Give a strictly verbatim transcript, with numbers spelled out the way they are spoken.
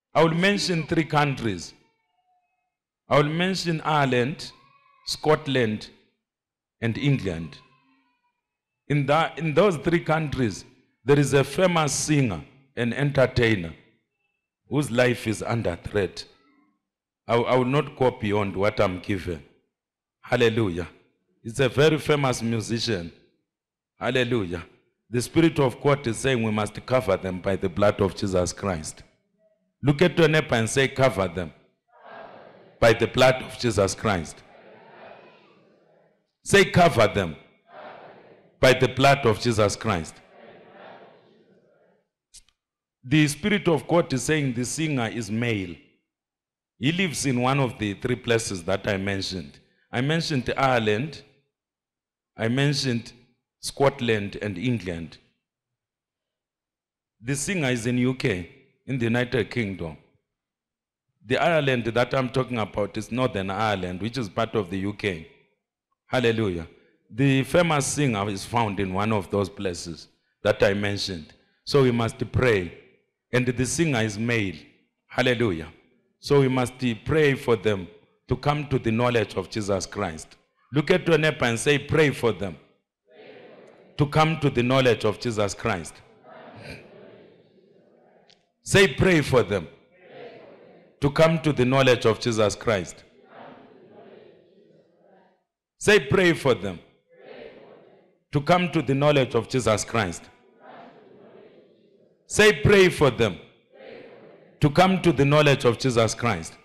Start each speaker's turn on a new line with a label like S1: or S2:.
S1: I will mention three countries. I will mention Ireland, Scotland, and England. In, that, in those three countries, there is a famous singer, an entertainer, whose life is under threat. I, I will not go beyond what I'm given. Hallelujah. It's a very famous musician. Hallelujah. The Spirit of God is saying we must cover them by the blood of Jesus Christ. Look at your neighbor and say, cover them by the blood of Jesus Christ. Say, cover them by the blood of Jesus Christ. The Spirit of God is saying the singer is male. He lives in one of the three places that I mentioned. I mentioned Ireland, I mentioned Scotland and England. The singer is in U K, in the United Kingdom. The Ireland that I'm talking about is Northern Ireland, which is part of the U K. Hallelujah. The famous singer is found in one of those places that I mentioned. So we must pray. And the singer is male. Hallelujah. So we must pray for them to come to the knowledge of Jesus Christ. Look at your neighbor and say, pray for them to come to the knowledge of Jesus Christ. Say, pray for them to come to the knowledge of Jesus Christ. Say, pray for them to come to the knowledge of Jesus Christ. Say, pray for them to come to the knowledge of Jesus Christ.